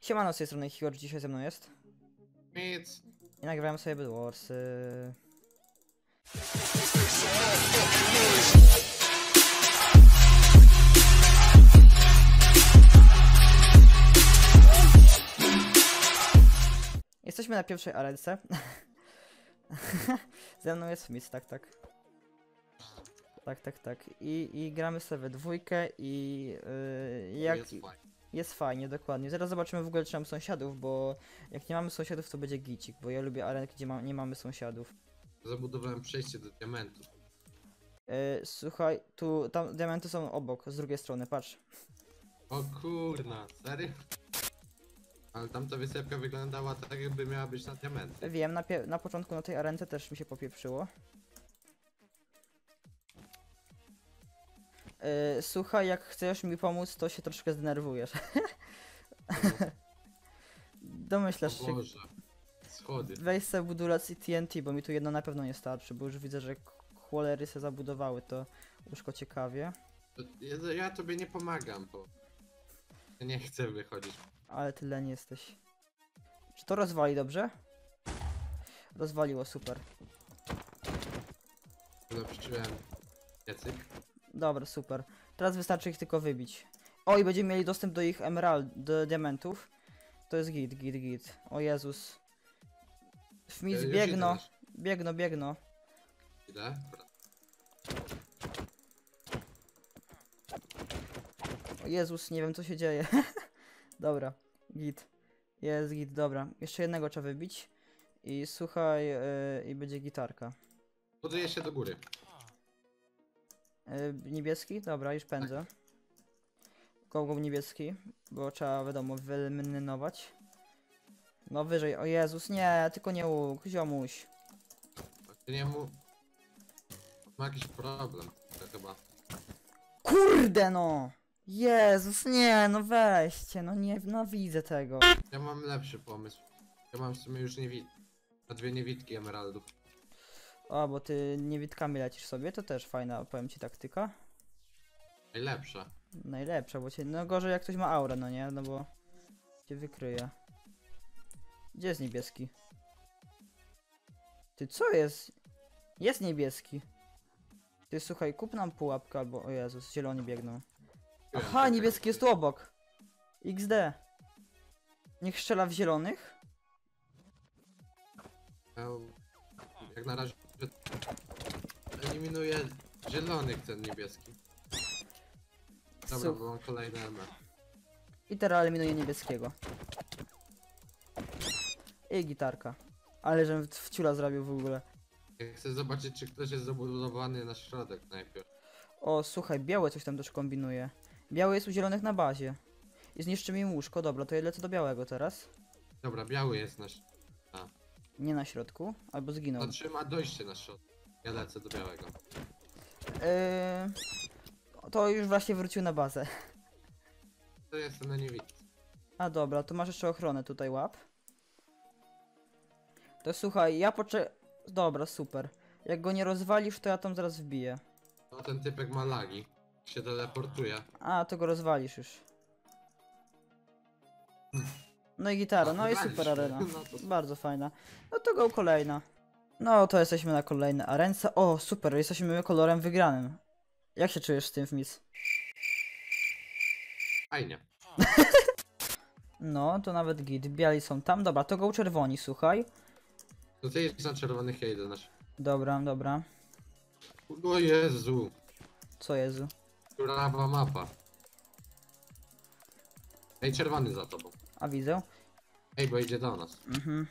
Siemano, z tej strony Hior, dzisiaj ze mną jest. Nic. I nagrywałem sobie Bed Warsy. Jesteśmy na pierwszej arence. Ze mną jest Smith, tak. Tak. I gramy sobie we dwójkę i jak... Jest fajnie, dokładnie. Zaraz zobaczymy w ogóle, czy mam sąsiadów, bo jak nie mamy sąsiadów, to będzie gicik, bo ja lubię arenki, gdzie nie mamy sąsiadów. Zabudowałem przejście do diamentów. Słuchaj, tam diamenty są obok, z drugiej strony, patrz. O kurna, serio? Ale tamta wysepka wyglądała tak, jakby miała być na diamenty. Wiem, na początku na tej arence też mi się popieprzyło. Słuchaj, jak chcesz mi pomóc, to się troszkę zdenerwujesz. Domyślasz się. Boże. Schody. Weź sobie budulec i TNT, bo mi tu jedno na pewno nie starczy, bo już widzę, że cholery se zabudowały to łóżko ciekawie. Ja tobie nie pomagam, bo ja nie chcę wychodzić. Ale ty leń jesteś. Czy to rozwali dobrze? Rozwaliło, super. Zobaczyłem piecyk. Dobra, super. Teraz wystarczy ich tylko wybić. O, i będziemy mieli dostęp do ich do diamentów. To jest git. O Jezus. Smith, Już biegno. idę też. Biegno. Ile? O Jezus, nie wiem co się dzieje. Dobra, git. Jest git, dobra. Jeszcze jednego trzeba wybić. I słuchaj, i będzie gitarka. Buduję się do góry. Niebieski? Dobra, już pędzę. Go niebieski, bo trzeba, wiadomo, wyeliminować. No wyżej, o Jezus, nie, tylko nie łuk, ziomuś. Ty nie mu... Ma jakiś problem, to chyba. Kurde no! Jezus, nie, no weźcie, no nie, no widzę tego. Ja mam lepszy pomysł. Ja mam w sumie już dwie niewidki emeraldów. O, bo ty niewidkami lecisz sobie, to też fajna, powiem ci, taktyka. Najlepsza. Najlepsza, bo cię, no gorzej jak ktoś ma aurę, no nie, no bo cię wykryje. Gdzie jest niebieski? Ty, co jest? Jest niebieski. Ty, słuchaj, kup nam pułapkę albo, o Jezus, zieloni biegną. Aha, niebieski jest tu obok. XD. Niech strzela w zielonych. Jak na razie eliminuję zielonych ten niebieski. Dobra, bo mam kolejny emer. I teraz eliminuję niebieskiego. I gitarka. Ale żebym wciula zrobił w ogóle. Ja chcę zobaczyć, czy ktoś jest zabudowany na środek najpierw. O, słuchaj, białe coś tam też kombinuje. Biały jest u zielonych na bazie. I zniszczy mi łóżko, dobra, to ja lecę do białego teraz. Dobra, biały jest na Nie na środku, albo zginął. Znaczy ma dojście na środek. Ja lecę do białego. To już właśnie wrócił na bazę. To jestem na niewidce. A dobra, to masz jeszcze ochronę tutaj, łap. To słuchaj, Dobra, super. Jak go nie rozwalisz, to ja tam zaraz wbiję. No ten typek ma lagi. Się teleportuje. A, to go rozwalisz już. No i gitara, no i super arena. No to... Bardzo fajna. No to go kolejna. No to jesteśmy na kolejnej arence. O, super, jesteśmy kolorem wygranym. Jak się czujesz z tym, Smith? Fajnie. No, to nawet git. Biali są tam. Dobra, to go czerwoni, słuchaj. To ty jest na czerwonych, ja idę na... Dobra. O Jezu. Co Jezu? Prawa mapa. Ej, czerwony za tobą. A widzę. Ej, bo idzie do nas.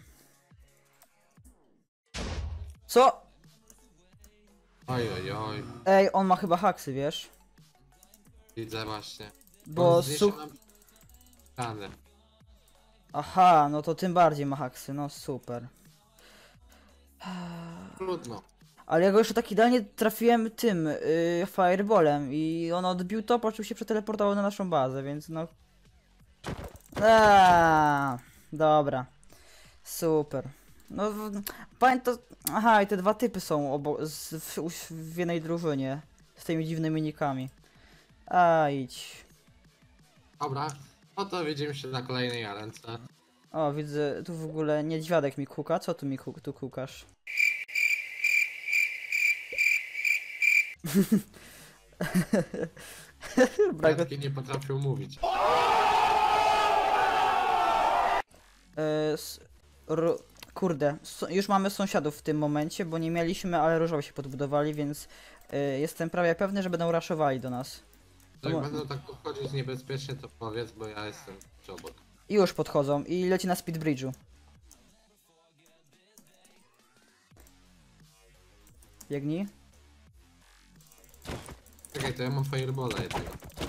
Co? Oj. Ej, on ma chyba haksy, wiesz? Widzę właśnie. Bo On zniszczy nam ścianę. Aha, no to tym bardziej ma haksy, no super. Trudno. Ale ja go jeszcze tak idealnie trafiłem tym, fireballem i on odbił to, po czym się przeteleportował na naszą bazę, więc no... Dobra. Super. No, pamiętam, aha, i te dwa typy są w jednej drużynie, z tymi dziwnymi nikami. A, idź. Dobra. No to widzimy się na kolejnej arence. O, widzę, tu w ogóle niedźwiadek mi kuka. Co tu mi tu kukasz? Brago... Kwiatki nie potrafią mówić. s- ro... Kurde, już mamy sąsiadów w tym momencie, bo nie mieliśmy, ale różowo się podbudowali, więc jestem prawie pewny, że będą raszowali do nas. Jak mo- będą tak podchodzić niebezpiecznie, to powiedz, bo ja jestem przy obok. I już podchodzą i leci na speed bridge'u. Biegnij. Czekaj, to ja mam fireballa jednego.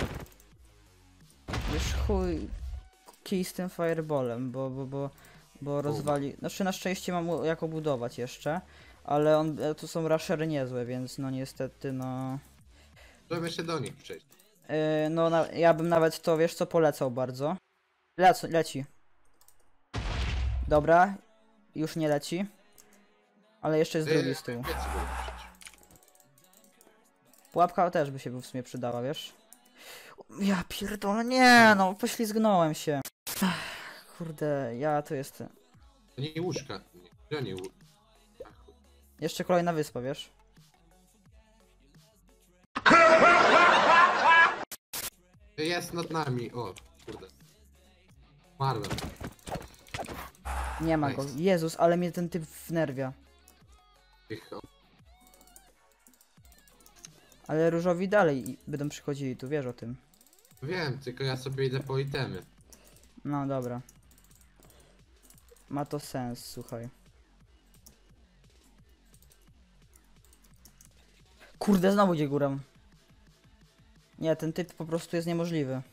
Już chuj kij z tym fireballem, bo rozwali... Znaczy na szczęście mam jak obudować jeszcze, ale tu są rushery niezłe, więc no niestety no... Możemy się do nich przejść. No ja bym nawet to, wiesz co, polecał bardzo. Leci. Dobra, już nie leci. Ale jeszcze jest drugi z tyłu. Pułapka też by się w sumie przydała, wiesz? Ja pierdolę, nie no, poślizgnąłem się. Ach, kurde, ja to jestem. To nie łóżka. Nie, nie łóżka. Jeszcze kolejna wyspa, wiesz? Jest nad nami, o kurde. Marłem. Nie ma go. Nice. Jezus, ale mnie ten typ wnerwia. Ale różowi dalej będą przychodzili, tu wiesz o tym. Wiem, tylko ja sobie idę po itemy. No dobra. Ma to sens, słuchaj. Kurde, znowu idzie górą. Nie, ten typ po prostu jest niemożliwy.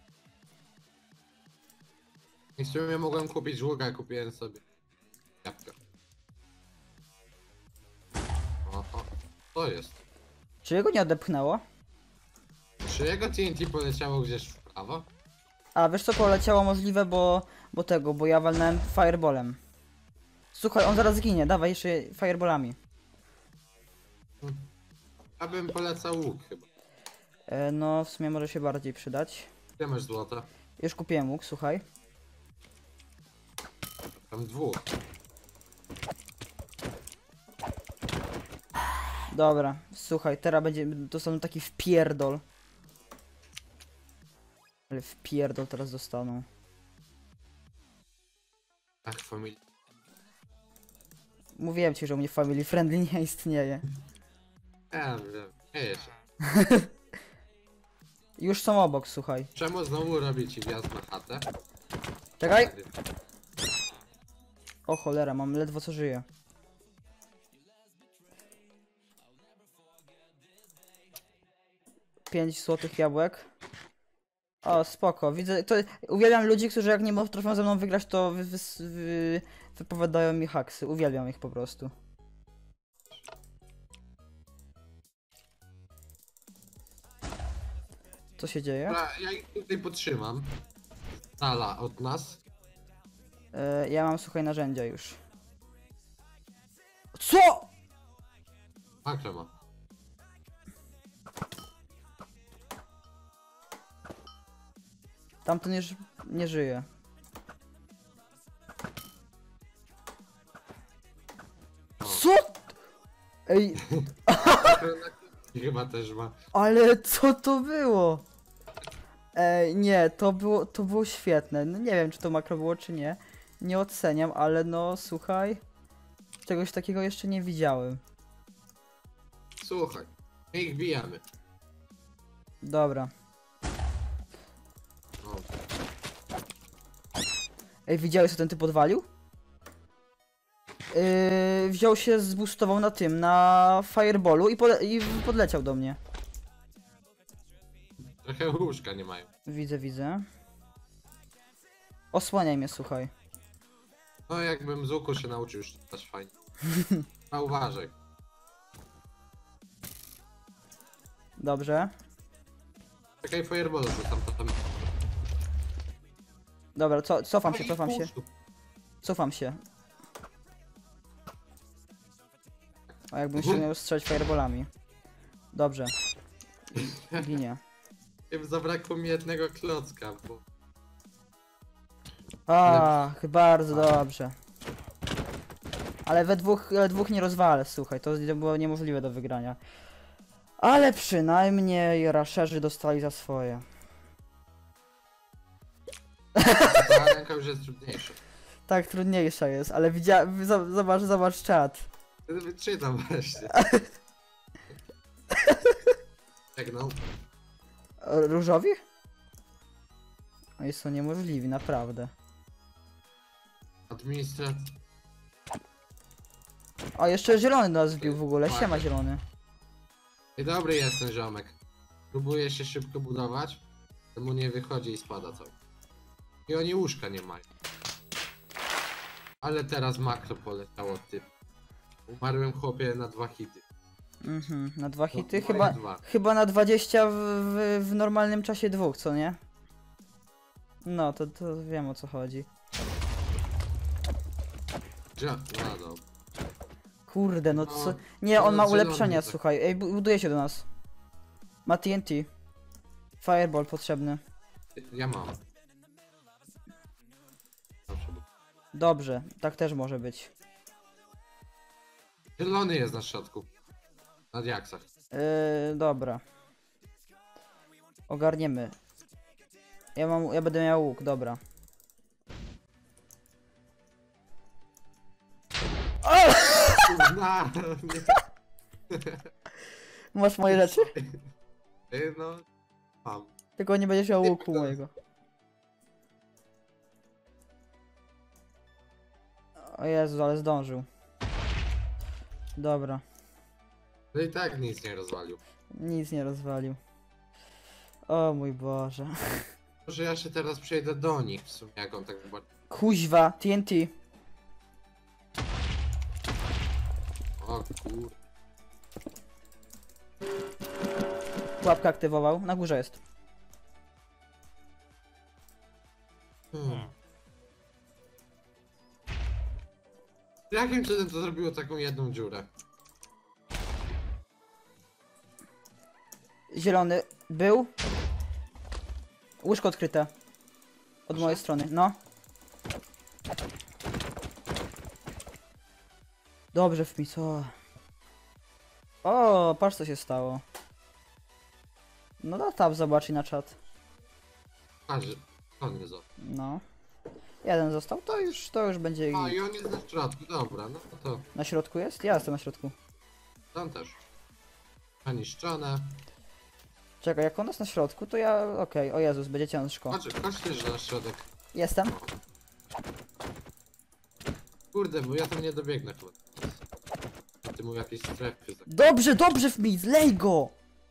I w sumie mogłem kupić żłoga, kupiłem sobie jabłka. O, to jest. Czy jego nie odepchnęło? Czy jego TNT poleciało gdzieś w prawo? A wiesz co poleciało możliwe, bo ja walnąłem fireballem. Słuchaj, on zaraz zginie, dawaj jeszcze fireballami. Ja bym polecał łuk chyba. No, w sumie może się bardziej przydać. Gdzie masz złota? Już kupiłem łuk, słuchaj. Tam dwóch. Dobra, słuchaj, teraz dostaną taki wpierdol. Ale wpierdol teraz dostaną. Ach, familia. Mówiłem ci, że u mnie family friendly nie istnieje. Ja wiem, śmieję się. Już są obok, słuchaj. Czemu znowu robię ci wjazd na chatę? Czekaj! O cholera, mam ledwo co żyje. Pięć złotych jabłek. O, spoko, widzę, to uwielbiam ludzi, którzy jak nie potrafią ze mną wygrać, to wypowiadają mi haksy. Uwielbiam ich po prostu. Co się dzieje? Dobra, ja ich tutaj potrzymam. Z dala od nas. Ja mam, słuchaj, narzędzia już. CO?! Makro ma. Tamten już nie żyje. O. Co?! Ej, Chyba też ma. ale co to było? Ej, nie, to było świetne. No nie wiem, czy to makro było, czy nie. Nie oceniam, ale no, słuchaj. Czegoś takiego jeszcze nie widziałem. Słuchaj, my ich bijamy. Dobra. O, Ej, widziałeś, co ten typ odwalił? Wziął się, zboostował na tym, na fireballu i podleciał do mnie. trochę łóżka nie mają. Widzę, widzę. Osłaniaj mnie, słuchaj. No jakbym z łuku się nauczył już też fajnie. A uważaj. Dobrze. Czekaj, fireball tam. Dobra, cofam się, No i cofam się. puszczu. Cofam się. A jakbym się miał strzelić fireballami. Dobrze. Ginie. Zabrakło mi jednego klocka, bo Ach, bardzo dobrze. Ale we dwóch nie rozwalę, słuchaj, to było niemożliwe do wygrania. Ale przynajmniej raszerzy dostali za swoje. Ta ręka już jest trudniejsza. Tak, trudniejsza jest, ale zobacz czat. Wyczytam właśnie. Żegnał. Różowi? Oni są niemożliwi, naprawdę. Administracja. O, jeszcze zielony do nas wbił w ogóle, siema zielony. I dobry jest ten ziomek. Próbuje się szybko budować, to mu nie wychodzi i spada cały. I oni łóżka nie mają. Ale teraz makro poleciało typ. Umarłem chłopie na 2 hity. Mhm, na 2 hity? No, Chyba, dwa. chyba na 20 w normalnym czasie 2, co nie? No, to wiem o co chodzi. No dobra. Kurde, no No, co? Nie, on ma no, zielony ulepszenia, tak. słuchaj. Ej, buduje się do nas. Ma TNT. Fireball potrzebny. Ja mam. Zawsze był. Dobrze, tak też może być. Zielony jest na środku. Na diaksach. Dobra. Ogarniemy. Ja będę miał łuk, dobra. Kurna, nie. Masz moje rzeczy? No, mam. Tylko nie będziesz miał łuku mojego. O Jezu, ale zdążył. Dobra. No i tak nic nie rozwalił. Nic nie rozwalił. O mój Boże. Może ja się teraz przejdę do nich w sumie, jak on tak zobaczy. Kuźwa, TNT. O kur... Pułapkę aktywował. Na górze jest. Hmm. Jakim cudem to zrobiło taką jedną dziurę? Zielony był. Łóżko odkryte. Od mojej strony, no. Dobrze w mi, co? O, patrz co się stało. No tab zobacz i na czat. A, że... On nie został. No. Jeden został, to już będzie... A, i on jest na środku, dobra, no to... Na środku jest? Ja jestem na środku. Tam też. Zaniszczone. Czekaj, jak on jest na środku, to ja... Okej, o Jezus, będzie ciężko. Chodź też na środek. Jestem. Kurde, bo ja tam nie dobiegnę chyba. A ty mu jakieś strefy. Dobrze, dobrze w mi, zlej go!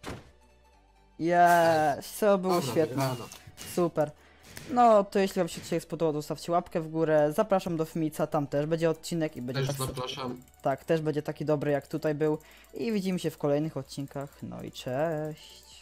Yes, to było Dobra, świetne. wygrano. Super. No to jeśli wam się dzisiaj spodobało, to zostawcie łapkę w górę. Zapraszam do Fmica, tam też będzie odcinek i będzie Też tak, zapraszam. tak, też będzie taki dobry jak tutaj był. I widzimy się w kolejnych odcinkach. No i cześć.